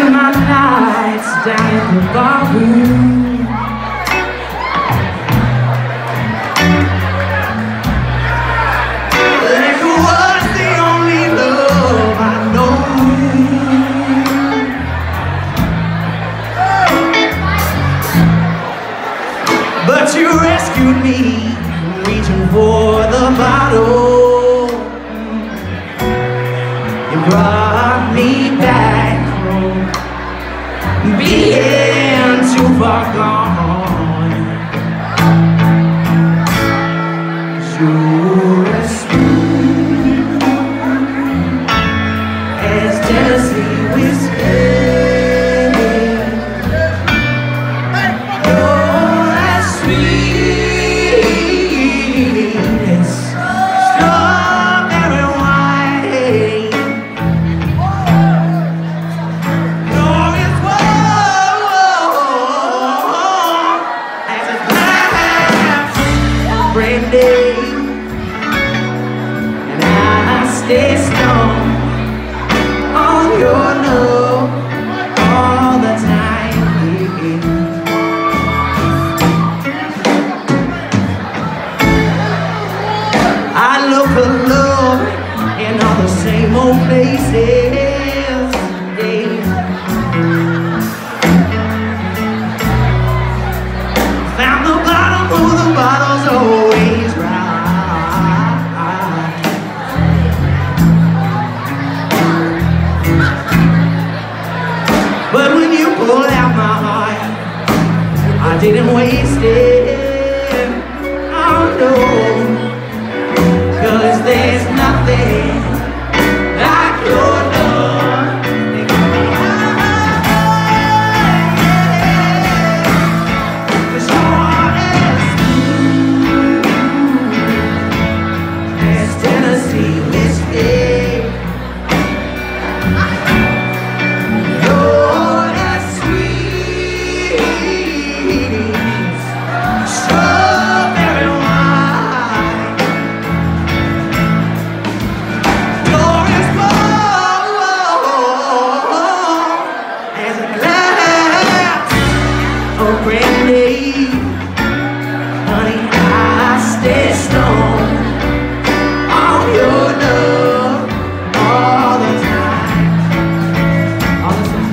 spend my nights down in the barroom. Liquor was the only love I know. But you rescued me, reaching for the bottle. You brought me back from being too far gone. You're as smooth as Tennessee whiskey. You're as sweet as strawberry wine. You're as warm as a glass of brandy. Stay strong on your love all the time. I look for love in all the same old places. Found the bottom of the bottle's always right. But when you pulled out my heart, I didn't waste it. Oh no, 'cause there's nothing like your love. Cause you're as smooth as Tennessee whiskey. Honey, I stay strong on your love all the time, all the time.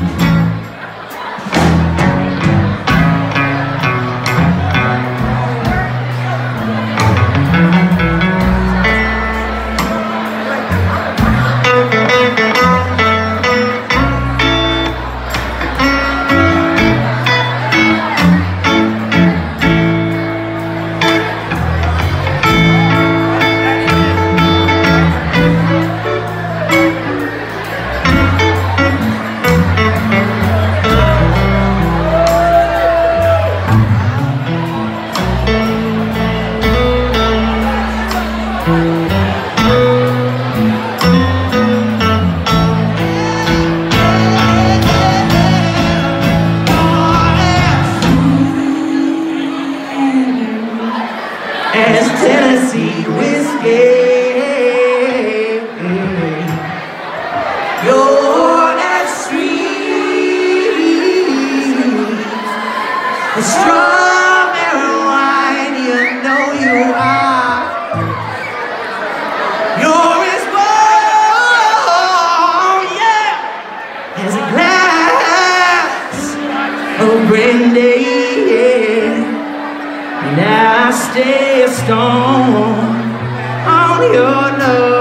As Tennessee whiskey, you're as sweet as strawberry wine. You know you are. You're as warm, yeah, as a glass of brandy. And I stay strong on your love.